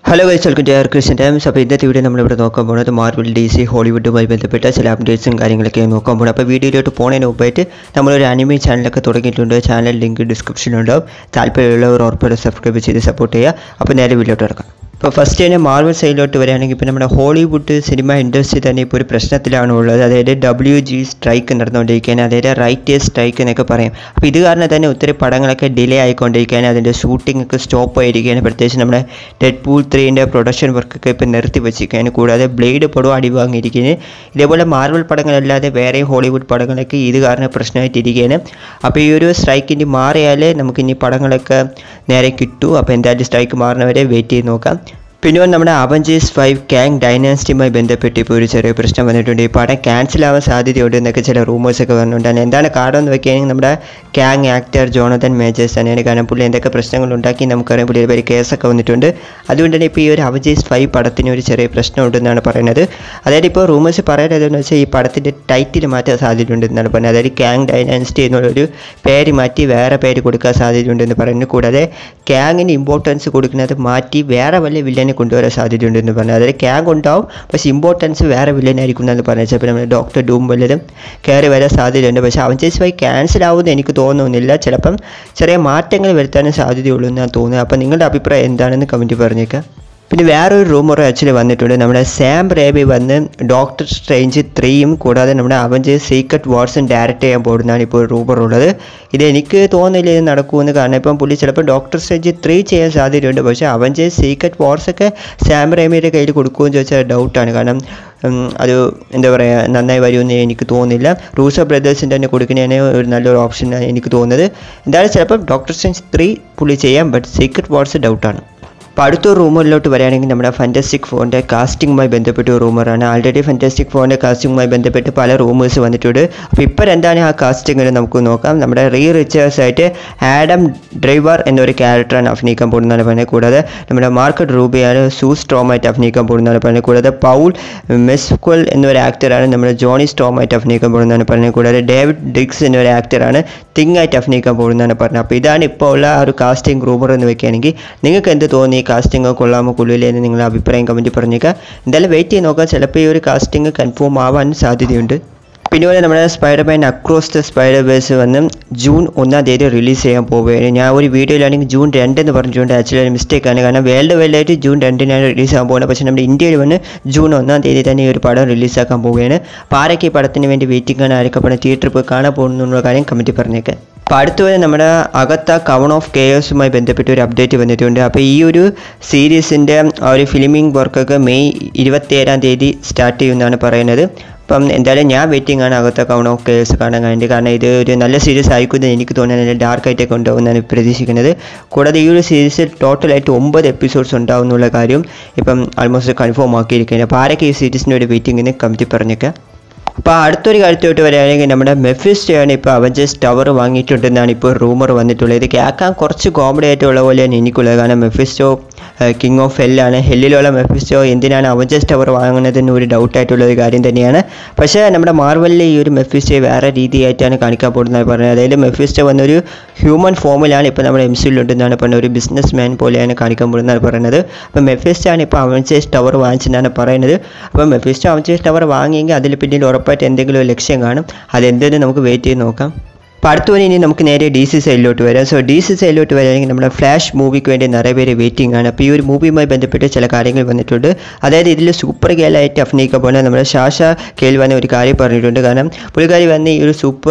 Hello guys, welcome to Christian Times. അപ്പോൾ ഇന്നത്തെ video നമ്മളിവിടെ നോക്കാൻ പോകുന്നത് മാർവൽ, DC, ഹോളിവുഡുമായി ബന്ധപ്പെട്ട ചില അപ്ഡേറ്റ്സും കാര്യങ്ങളൊക്കെ നോക്കാൻ പോകുന്നത്. അപ്പോൾ വീഡിയോയിലോട്ട് പോകുന്നതിന് മുമ്പായിട്ട് നമ്മളൊരു അനിമി ചാനലൊക്കെ തുടങ്ങിയിട്ടുണ്ട്. ചാനൽ ലിങ്ക് ഡിസ്ക്രിപ്ഷനിലുണ്ടാവും. താല്പര്യമുള്ളവർ ഉറപ്പായിട്ട് സബ്സ്ക്രൈബ് ചെയ്ത് സപ്പോർട്ട് ചെയ്യുക. അപ്പോൾ നേരെ വീഡിയോട്ട് കിടക്കാം. ഇപ്പോൾ ഫസ്റ്റ് തന്നെ മാർവൽ സൈഡിലോട്ട് വരികയാണെങ്കിൽ ഇപ്പോൾ നമ്മുടെ ഹോളിവുഡ് സിനിമ ഇൻഡസ്ട്രി തന്നെ ഇപ്പോൾ ഒരു പ്രശ്നത്തിലാണ് ഉള്ളത്. അതായത് WG സ്ട്രൈക്ക് നടന്നുകൊണ്ടിരിക്കുകയാണ്. അതായത് റൈറ്റേഴ്സ് സ്ട്രൈക്ക് എന്നൊക്കെ പറയും. അപ്പോൾ ഇത് കാരണം തന്നെ ഒത്തിരി പടങ്ങളൊക്കെ ഡിലേ ആയിക്കൊണ്ടിരിക്കുകയാണ്. അതിൻ്റെ ഷൂട്ടിംഗ് ഒക്കെ സ്റ്റോപ്പ് ആയിരിക്കുകയാണ്. പ്രത്യേകിച്ച് നമ്മുടെ ഡെഡ്പൂൾ 3ൻ്റെ പ്രൊഡക്ഷൻ വർക്കൊക്കെ ഇപ്പോൾ നിർത്തി വെച്ചിരിക്കുകയാണ്. കൂടാതെ ബ്ലേഡ് പടവും അടി വാങ്ങിയിരിക്കുന്നത്. ഇതേപോലെ മാർവൽ പടങ്ങളല്ലാതെ വേറെ ഹോളിവുഡ് പടങ്ങളൊക്കെ ഇത് കാരണം പ്രശ്നമായിട്ടിരിക്കുകയാണ്. അപ്പോൾ ഈ ഒരു സ്ട്രൈക്ക് ഇനി മാറിയാലേ നമുക്കിനി പടങ്ങളൊക്കെ നേരെ കിട്ടൂ. അപ്പോൾ എന്തായാലും സ്ട്രൈക്ക് മാറുന്നവരെ വെയിറ്റ് ചെയ്ത് നോക്കാം. പിന്നെ നമ്മുടെ അവഞ്ചേഴ്സ് 5 കാങ് ഡൈനാസ്റ്റിയുമായി ബന്ധപ്പെട്ട് ഇപ്പോൾ ഒരു ചെറിയ പ്രശ്നം വന്നിട്ടുണ്ട്. ഈ പടം ക്യാൻസൽ ആവാൻ സാധ്യതയുണ്ട് എന്നൊക്കെ ചില റൂമേഴ്സൊക്കെ വരുന്നുണ്ടാണ്. എന്താണ് കാരണം എന്ന് വെക്കുകയാണെങ്കിൽ നമ്മുടെ കാങ് ആക്ടർ ജോണതൻ മേജേഴ്സ് തന്നെയാണ്. കാരണം പുള്ളി എന്തൊക്കെ പ്രശ്നങ്ങളുണ്ടാക്കി നമുക്കറിയാം. പുള്ളിയുടെ പേര് കേസൊക്കെ വന്നിട്ടുണ്ട്. അതുകൊണ്ട് തന്നെ ഇപ്പോൾ ഈ ഒരു അവഞ്ചേഴ്സ് 5 പടത്തിന് ഒരു ചെറിയ പ്രശ്നമുണ്ടെന്നാണ് പറയുന്നത്. അതായത് ഇപ്പോൾ റൂമേഴ്സ് പറയുന്നതെന്ന് വെച്ചാൽ ഈ പടത്തിൻ്റെ ടൈറ്റിൽ മാറ്റാൻ സാധ്യതയുണ്ടെന്നാണ് പറയുന്നത്. അതായത് കാങ് ഡൈനാസ്റ്റി എന്നുള്ളൊരു പേര് മാറ്റി വേറെ പേര് കൊടുക്കാൻ സാധ്യതയുണ്ടെന്ന് പറയുന്നു. കൂടാതെ കാങ്ങിന് ഇമ്പോർട്ടൻസ് കൊടുക്കുന്നത് മാറ്റി വേറെ വല്ല വില്ലനെ കൊണ്ടുവരാൻ സാധ്യതയുണ്ടെന്ന് പറഞ്ഞു. അതായത് ക്യാങ് ഉണ്ടാവും, പക്ഷേ ഇമ്പോർട്ടൻസ് വേറെ വില്ലനായിരിക്കും എന്ന് പറഞ്ഞാൽ ചിലപ്പോൾ നമ്മുടെ ഡോക്ടർ ഡൂം വല്ലതും കയറി വരാൻ സാധ്യതയുണ്ട്. പക്ഷേ അവഞ്ചേഴ്സ് 5 ക്യാൻസൽ ആവുമെന്ന് എനിക്ക് തോന്നുന്നില്ല. ചിലപ്പം ചെറിയ മാറ്റങ്ങൾ വരുത്താനും സാധ്യതയുള്ളൂ എന്നാണ് തോന്നുന്നത്. അപ്പോൾ നിങ്ങളുടെ അഭിപ്രായം എന്താണെന്ന് കമൻറ്റ് പറഞ്ഞേക്കാം. പിന്നെ വേറൊരു റൂമർ ആക്ച്വലി വന്നിട്ടുണ്ട്. നമ്മുടെ സാം റേബി വന്ന് ഡോക്ടർ സ്ട്രേഞ്ച് 3യും കൂടാതെ നമ്മുടെ അവഞ്ചേഴ്സ് സീക്രട്ട് വാർസും ഡയറക്റ്റ് ചെയ്യാൻ പോകുന്നതാണ് ഇപ്പോൾ റൂമർ ഉള്ളത്. ഇത് എനിക്ക് തോന്നുന്നില്ല ഇത് നടക്കുമെന്ന്. കാരണം ഇപ്പം പുള്ളി ചിലപ്പോൾ ഡോക്ടർ സ്ട്രേഞ്ച് 3 ചെയ്യാൻ സാധ്യതയുണ്ട്. പക്ഷേ അവഞ്ചേഴ്സ് സീക്രട്ട് വാർസൊക്കെ സാം റേമിയുടെ കയ്യിൽ കൊടുക്കുമെന്ന് ചോദിച്ചാൽ ഡൗട്ടാണ്. കാരണം അത് എന്താ പറയുക, നന്നായി വരുമെന്ന് എനിക്ക് തോന്നുന്നില്ല. റൂസോ ബ്രദേഴ്സിൻ്റെ തന്നെ കൊടുക്കുന്നതിന് ഒരു നല്ലൊരു ഓപ്ഷനാണ് എനിക്ക് തോന്നുന്നത്. എന്തായാലും ചിലപ്പം ഡോക്ടർ സ്ട്രേഞ്ച് 3 പുള്ളി ചെയ്യാം, ബട്ട് സീക്രട്ട് വാർസ് ഡൗട്ടാണ്. അപ്പോൾ അടുത്തൊരു റൂമറിലോട്ട് വരികയാണെങ്കിൽ നമ്മുടെ ഫാൻറ്റാസ്റ്റിക് ഫോറിൻ്റെ കാസ്റ്റിങ്ങുമായി ബന്ധപ്പെട്ട ഒരു റൂമറാണ്. ആൾറെഡി ഫാൻറ്റാസ്റ്റിക് ഫോറിൻ്റെ കാസ്റ്റിങ്ങുമായി ബന്ധപ്പെട്ട് പല റൂമേഴ്സ് വന്നിട്ടുണ്ട്. അപ്പോൾ ഇപ്പോൾ എന്താണ് ആ കാസ്റ്റിംഗ് എന്ന് നമുക്ക് നോക്കാം. നമ്മുടെ റിച്ചേഴ്സ് ആയിട്ട് ആഡം ഡ്രൈവർ എന്നൊരു ക്യാരക്ടറാണ് അഭിനയിക്കാൻ പോകുന്നതാണ് പറയുന്നത്. കൂടാതെ നമ്മുടെ മാർക്ക് റൂബിയാണ് സൂ സ്ട്രോമായിട്ട് അഭിനയിക്കാൻ പോകുന്നതാണ് പറയുന്നത്. കൂടാതെ പൗൾ മെസ്ക്വൽ എന്നൊരു ആക്ടറാണ് നമ്മുടെ ജോണി സ്ട്രോമായിട്ട് അഭിനയിക്കാൻ പോകുന്നതാണ് പറയുന്നത്. കൂടാതെ ഡേവിഡ് ഡിക്സ് എന്നൊരു ആക്ടറാണ് തിങ്ങായിട്ട് അഭിനയിക്കാൻ പോകുന്നതാണ് പറഞ്ഞത്. അപ്പോൾ ഇതാണ് ഇപ്പോൾ ഉള്ള ആ ഒരു കാസ്റ്റിംഗ് റൂമർ എന്ന് വെക്കുകയാണെങ്കിൽ നിങ്ങൾക്ക് എന്ത് തോന്നി? കാസ്റ്റിംഗ് കൊള്ളാമോ കൊള്ളില്ലേ എന്ന് നിങ്ങളുടെ അഭിപ്രായം കമൻറ്റ് പറഞ്ഞേക്കുക. എന്തായാലും വെയിറ്റ് ചെയ്ത് നോക്കാം. ചിലപ്പോൾ ഈ ഒരു കാസ്റ്റിംഗ് കൺഫേം ആവാൻ സാധ്യതയുണ്ട്. പിന്നെ നമ്മുടെ സ്പൈഡർമാൻ അക്രോസ് ദ സ്പൈഡർവേഴ്സ് വന്ന് ജൂൺ 1-ാം തീയതി റിലീസ് ചെയ്യാൻ പോവുകയാണ്. ഞാൻ ഒരു വീഡിയോയിലാണെങ്കിൽ ജൂൺ 2 എന്ന് പറഞ്ഞുകൊണ്ട് ആക്ച്വലി ഒരു മിസ്റ്റേക്കാണ്. കാരണം വേൾഡ് വൈഡായിട്ട് ജൂൺ 2-നാണ് റിലീസ് ആകാൻ പോകുന്നത്. പക്ഷേ നമ്മുടെ ഇന്ത്യയിൽ വന്ന് ജൂൺ 1-ാം തീയതി തന്നെ ഈ ഒരു പടം റിലീസാക്കാൻ പോവുകയാണ്. അപ്പോൾ ആരൊക്കെ ഈ പടത്തിന് വേണ്ടി വെയിറ്റിംഗ് ആണ്, ആരൊക്കെ പടം തിയേറ്ററിൽ പോയി കാണാൻ പോകുന്നുള്ള കാര്യം കമൻറ്റ് പറഞ്ഞേക്കാം. അപ്പോൾ അടുത്തുവരെ നമ്മുടെ അഗത്ത കവൺ ഓഫ് കെയോസുമായി ബന്ധപ്പെട്ട് ഒരു അപ്ഡേറ്റ് വന്നിട്ടുണ്ട്. അപ്പോൾ ഈ ഒരു സീരീസിൻ്റെ ആ ഒരു ഫിലിമിംഗ് വർക്കൊക്കെ മെയ് 27-ാം തീയതി സ്റ്റാർട്ട് ചെയ്യുമെന്നാണ് പറയുന്നത്. അപ്പം എന്തായാലും ഞാൻ വെയിറ്റിംഗ് ആണ് അകത്ത കവൺ ഓഫ് കെയോസ് കാണാൻ വേണ്ടി. കാരണം ഇത് ഒരു നല്ല സീരീസ് ആയിരിക്കുമെന്ന് എനിക്ക് തോന്നുന്നത്. നല്ല ഡാർക്കായിട്ടൊക്കെ ഉണ്ടാവുമെന്നാണ് പ്രതീക്ഷിക്കുന്നത്. കൂടാതെ ഈ ഒരു സീരീസിൽ ടോട്ടലായിട്ട് 9 എപ്പിസോഡ്സ് ഉണ്ടാവുന്നുള്ള കാര്യം ഇപ്പം ആൾമോസ്റ്റ് കൺഫേം ആക്കിയിരിക്കുകയാണ്. അപ്പോൾ ആരൊക്കെ ഈ സീരീസിൻ്റെ ഒരു വെയിറ്റിംഗിന് കമൻറ്റ് പറഞ്ഞേക്കാം. അപ്പോൾ അടുത്തൊരു കാര്യത്തോട്ട് വരികയാണെങ്കിൽ നമ്മുടെ മെഫിസ്റ്റോയാണ് ഇപ്പോൾ അവഞ്ചേഴ്സ് ടവർ വാങ്ങിയിട്ടുണ്ടെന്നാണ് ഇപ്പോൾ റൂമർ വന്നിട്ടുള്ളത്. ഇത് കേൾക്കാൻ കുറച്ച് കോമഡി ആയിട്ടുള്ള പോലെയാണ് എനിക്കുള്ളത്. കാരണം മെഫിസ്റ്റോ കിങ് ഓഫ് ഹെല്ലാണ്. ഹെല്ലിലുള്ള മെഫിസ്റ്റോ എന്തിനാണ് അവഞ്ചേഴ്സ് ടവർ വാങ്ങുന്നതെന്ന് ഒരു ഡൗട്ടായിട്ടുള്ള ഒരു കാര്യം തന്നെയാണ്. പക്ഷേ നമ്മുടെ മാർവലിൽ ഈ ഒരു മെഫിസ്റ്റോയെ വേറെ രീതിയായിട്ടാണ് കാണിക്കാൻ പോകുന്നത് പറഞ്ഞത്. അതായത് മെഫിസ്റ്റോ വന്നൊരു ഹ്യൂമൻ ഫോമിലാണ് ഇപ്പോൾ നമ്മുടെ MCUലുണ്ടെന്നാണ് പറഞ്ഞത്. ഒരു ബിസിനസ് മാൻ പോലെയാണ് കാണിക്കാൻ പോകുന്നതാണ് പറയുന്നത്. അപ്പോൾ മെഫിസ്റ്റോ ആണ് ഇപ്പോൾ അവഞ്ചേഴ്സ് ടവർ വാങ്ങിച്ചെന്നാണ് പറയുന്നത്. അപ്പോൾ മെഫിസ്റ്റോ അവഞ്ചേഴ്സ് ടവർ വാങ്ങിയെങ്കിൽ അതിൽ പിന്നീട് ഉറപ്പായിട്ട് എന്തെങ്കിലും ഒരു ലക്ഷ്യം കാണും. അതെന്തെന്ന് നമുക്ക് വെയിറ്റ് ചെയ്ത് നോക്കാം. അപ്പോൾ അടുത്തുവരെ ഇനി നമുക്ക് നേരെ DC സൈഡിലോട്ട് വരാം. സോ DC സൈഡിലോട്ട് വരികയാണെങ്കിൽ നമ്മുടെ ഫ്ലാഷ് മൂവിക്ക് വേണ്ടി നിറയെ പേര് വെയിറ്റിംഗ് ആണ്. അപ്പോൾ ഈ ഒരു മൂവിയുമായി ബന്ധപ്പെട്ട് ചില കാര്യങ്ങൾ വന്നിട്ടുണ്ട്. അതായത് ഇതിൽ സൂപ്പർ ഗേളായിട്ട് അഭിനയിക്കാൻ പോകുന്നത് നമ്മുടെ ഷാഷ കേൽവാൻ ഒരു കാര്യം പറഞ്ഞിട്ടുണ്ട്. കാരണം പുള്ളിക്കാരി വന്ന് ഈ ഒരു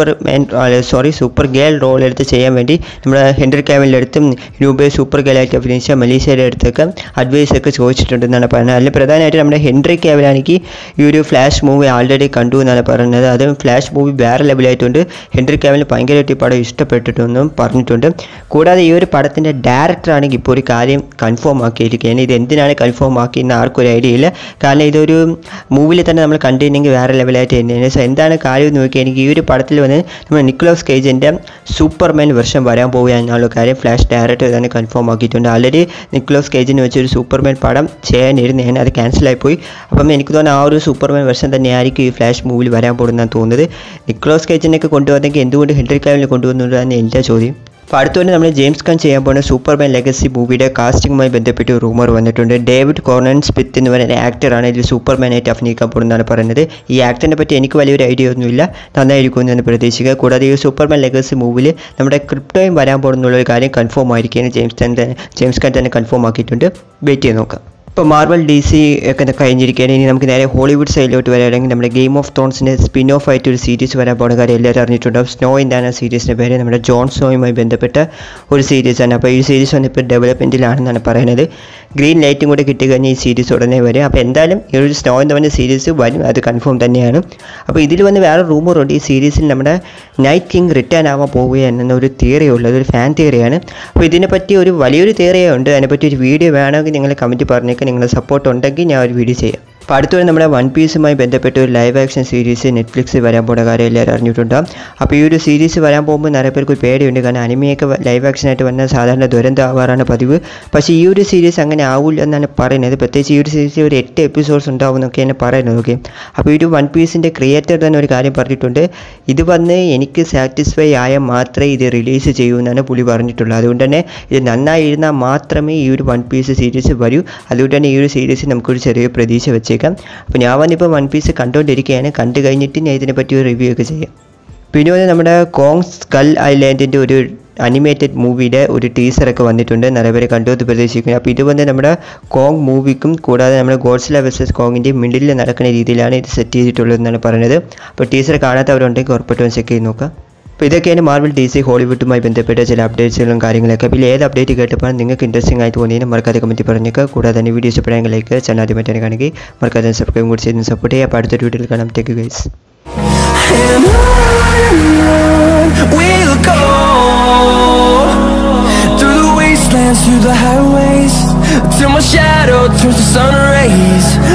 സൂപ്പർ ഗേൾ റോൾ എടുത്ത് ചെയ്യാൻ വേണ്ടി നമ്മുടെ ഹെൻറി കാവിലിൻ്റെ അടുത്തും നൂബെ സൂപ്പർ ഗേളായിട്ട് അഭിനയിച്ച മലീഷ്യയുടെ അടുത്തൊക്കെ അഡ്വൈസൊക്കെ ചോദിച്ചിട്ടുണ്ടെന്നാണ് പറയുന്നത്. അതിൽ പ്രധാനമായിട്ട് നമ്മുടെ ഹെൻറി കാവിലാണെങ്കിൽ ഈ ഒരു ഫ്ലാഷ് മൂവി ആൾറെഡി കണ്ടു എന്നാണ് പറയുന്നത്. അതും ഫ്ലാഷ് മൂവി വേറെ ലെവലായിട്ടുണ്ട്. ഹെൻറി കാവിൽ ഭയങ്കരമായിട്ട് ഈ പടം ഇഷ്ടപ്പെട്ടിട്ടെന്നും പറഞ്ഞിട്ടുണ്ട്. കൂടാതെ ഈ ഒരു പടത്തിൻ്റെ ഡയറക്ടറാണെങ്കിൽ ഇപ്പോൾ ഒരു കാര്യം കൺഫേം ആക്കിയിരിക്കുകയാണ്. ഇത് എന്തിനാണ് കൺഫേം ആക്കിയെന്ന് ആർക്കും ഒരു ഐഡിയ ഇല്ല. കാരണം ഇതൊരു മൂവിയിൽ തന്നെ നമ്മൾ കണ്ടിട്ടുണ്ടെങ്കിൽ വേറെ ലെവലായിട്ട് തന്നെയാണ്. സോ എന്താണ് കാര്യം എന്ന് നോക്കിയാണെങ്കിൽ ഈ ഒരു പടത്തിൽ വന്ന് നമ്മൾ നിക്കോളാസ് കേജിൻ്റെ സൂപ്പർമാൻ വെർഷൻ വരാൻ പോവുകയെന്നുള്ള കാര്യം ഫ്ലാഷ് ഡയറക്ടർ തന്നെ കൺഫേം ആക്കിയിട്ടുണ്ട്. ആൾറെഡി നിക്കോളാസ് കേജിന് വെച്ചൊരു സൂപ്പർമാൻ പടം ചെയ്യാനിരുന്നതാണ്, അത് ക്യാൻസലായിപ്പോയി. അപ്പം എനിക്ക് തോന്നുന്നു ആ ഒരു സൂപ്പർമാൻ വെർഷൻ തന്നെയായിരിക്കും ഈ ഫ്ലാഷ് മൂവിൽ വരാൻ പോകുന്നതെന്നാണ് തോന്നുന്നത്. നിക്കോളാസ് കേജിനൊക്കെ കൊണ്ടുവന്നെങ്കിൽ എന്തുകൊണ്ട് ഹെൻറി കാവിലിനെ കൊണ്ടുവന്നതാണ് എൻ്റെ ചോദ്യം. അപ്പോൾ അടുത്ത് തന്നെ നമ്മൾ ജെയിംസ് ഗൺ ചെയ്യാൻ പോകുന്ന സൂപ്പർമാൻ ലെഗസി മൂവിയുടെ കാസ്റ്റിംഗുമായി ബന്ധപ്പെട്ട് റൂമർ വന്നിട്ടുണ്ട്. ഡേവിഡ് കോർണൻ സ്മിത്ത് എന്ന് പറയുന്ന ആക്ടറാണ് ഇതിൽ സൂപ്പർമാനായിട്ട് അഭിനയിക്കാൻ പോകുന്നതാണ് പറയുന്നത്. ഈ ആക്ടറിനെ പറ്റി എനിക്ക് വലിയൊരു ഐഡിയ ഒന്നുമില്ല, നന്നായിരിക്കുമെന്ന് പ്രതീക്ഷിക്കുക. കൂടാതെ ഈ സൂപ്പർമാൻ ലെഗസി മൂവിൽ നമ്മുടെ ക്രിപ്റ്റോയും വരാൻ പോകുന്നുള്ളൊരു കാര്യം കൺഫേം ആയിരിക്കുകയാണ്. ജെയിംസ് ഗൺ തന്നെ കൺഫേം ആക്കിയിട്ടുണ്ട്. വെയിറ്റ് ചെയ്ത് നോക്കാം. ഇപ്പോൾ മാർവൽ ഡി സി ഒക്കെ കഴിഞ്ഞിരിക്കുകയാണ്. ഇനി നമുക്ക് നേരെ ഹോളിവുഡ് സൈഡിലോട്ട് വരികയാണെങ്കിൽ നമ്മുടെ ഗെയിം ഓഫ് ത്രോൺസിൻ്റെ സ്പിൻ ഓഫ് ആയിട്ട് ഒരു സീരീസ് വരാൻ പോകുന്ന കാര്യം എല്ലാവരും അറിഞ്ഞിട്ടുണ്ടാവും. സ്നോ എന്നാണ് സീരീസിൻ്റെ പേര്. നമ്മുടെ ജോൺ സ്നോയുമായി ബന്ധപ്പെട്ട ഒരു സീരീസാണ്. അപ്പോൾ ഈ സീരീസ് വന്ന് ഇപ്പോൾ ഡെവലപ്മെൻറ്റിലാണെന്നാണ് പറയുന്നത്. ഗ്രീൻ ലൈറ്റും കൂടെ കിട്ടിക്കഴിഞ്ഞാൽ ഈ സീരീസ് ഉടനെ വരും. അപ്പോൾ എന്തായാലും ഈ ഒരു സ്നോ എന്ന് പറഞ്ഞ സീരീസ് വരും, അത് കൺഫേം തന്നെയാണ്. അപ്പോൾ ഇതിൽ വന്ന് വേറെ റൂമറുണ്ട്. ഈ സീരീസിൽ നമ്മുടെ നൈറ്റ് കിങ് റിട്ടേൺ ആവാൻ പോവുകയെന്നൊരു തിയറി ഉള്ളത്, ഒരു ഫാൻ തിയറിയാണ്. അപ്പോൾ ഇതിനെപ്പറ്റി ഒരു വലിയൊരു തിയറിയുണ്ട്. അതിനെപ്പറ്റി ഒരു വീഡിയോ വേണമെങ്കിൽ നിങ്ങൾ കമൻറ്റ് പറഞ്ഞേക്കാം. നിങ്ങളുടെ സപ്പോർട്ട് ഉണ്ടെങ്കിൽ ഞാൻ ഒരു വീഡിയോ ചെയ്യാം. അപ്പോൾ അടുത്തുവരെ നമ്മുടെ വൺ പീസുമായി ബന്ധപ്പെട്ട് ഒരു ലൈവ് ആക്ഷൻ സീരീസ് നെറ്റ്ഫ്ലിക്സിൽ വരാൻ പോകുന്ന കാര്യം എല്ലാവരും അറിഞ്ഞിട്ടുണ്ടാകും. അപ്പോൾ ഈ ഒരു സീരീസ് വരാൻ പോകുമ്പോൾ നിറയെ പേർക്ക് ഒരു പേടിയുണ്ട്. കാരണം അനിമയൊക്കെ ലൈവ് ആക്ഷനായിട്ട് വന്നാൽ സാധാരണ ദുരന്തമാവാറാണ് പതിവ്. പക്ഷേ ഈ ഒരു സീരീസ് അങ്ങനെ ആവില്ല എന്നാണ് പറയുന്നത്. പ്രത്യേകിച്ച് ഈ ഒരു സീരീസ് ഒരു 8 എപ്പിസോഡ്സ് ഉണ്ടാവും എന്നൊക്കെയാണ് പറയുന്നത്. ഓക്കെ, അപ്പോൾ ഈ ഒരു വൺ പീസിൻ്റെ ക്രിയേറ്റർ തന്നെ ഒരു കാര്യം പറഞ്ഞിട്ടുണ്ട്. ഇത് വന്ന് എനിക്ക് സാറ്റിസ്ഫൈ ആയാൽ മാത്രമേ ഇത് റിലീസ് ചെയ്യൂ എന്നാണ് പുള്ളി പറഞ്ഞിട്ടുള്ളത്. അതുകൊണ്ട് തന്നെ ഇത് നന്നായി ഇരുന്നാൽ മാത്രമേ ഈ ഒരു വൺ പീസ് സീരീസ് വരൂ. അതുകൊണ്ട് തന്നെ ഈ ഒരു സീരീസ് നമുക്കൊരു ചെറിയ പ്രതീക്ഷ വെച്ചേക്കാം. അപ്പോൾ ഞാൻ വന്നിപ്പോൾ വൺ പീസ് കണ്ടുകൊണ്ടിരിക്കുകയാണ്. കണ്ടു കഴിഞ്ഞിട്ട് ഞാൻ ഇതിനെപ്പറ്റി ഒരു റിവ്യൂ ഒക്കെ ചെയ്യാം. പിന്നെ വന്ന് നമ്മുടെ കോങ് സ്കൽ ഐലാൻഡിൻ്റെ ഒരു അനിമേറ്റഡ് മൂവിയുടെ ഒരു ടീസറൊക്കെ വന്നിട്ടുണ്ട്. നിറയെ പേര് കണ്ടു എന്ന് പ്രതീക്ഷിക്കുന്നു. അപ്പോൾ ഇത് വന്ന് നമ്മുടെ കോങ് മൂവിക്കും കൂടാതെ നമ്മുടെ ഗോഡ്സില വേഴ്സസ് കോങ്ങിൻ്റെ മിഡിൽ നടക്കുന്ന രീതിയിലാണ് ഇത് സെറ്റ് ചെയ്തിട്ടുള്ളതെന്നാണ് പറയുന്നത്. അപ്പോൾ ടീസർ കാണാത്തവരുണ്ടെങ്കിൽ ഉറപ്പായിട്ടും ചെക്ക് ചെയ്ത് നോക്കാം. അപ്പോൾ ഇതൊക്കെയാണ് മാർവൽ ഡി സി ഹോളിവുഡുമായി ബന്ധപ്പെട്ട ചില അപ്ഡേറ്റ്സുകളും കാര്യങ്ങളൊക്കെ. അപ്പോൾ ഏത് അപ്ഡേറ്റ് കേട്ടപ്പോൾ നിങ്ങൾക്ക് ഇൻട്രസ്റ്റിംഗ് ആയിട്ട് തോന്നിയെന്ന് മറക്കാതെ കമൻറ്റ് പറഞ്ഞേക്കുക. കൂടാതെ തന്നെ വീഡിയോ ഇഷ്ടപ്പെടുമെങ്കിൽ ലൈക്ക്, ചാനൽ ആദ്യമായിട്ടാണ് കാണുകയും മറക്കാതെ സബ്സ്ക്രൈബ് കൂടി ചെയ്ത് സപ്പോർട്ട് ചെയ്യുക. അപ്പോൾ അടുത്തൊരു വീഡിയോയിൽ കാണാം. Take guys. Through the highways till my shadow turns to sun rays.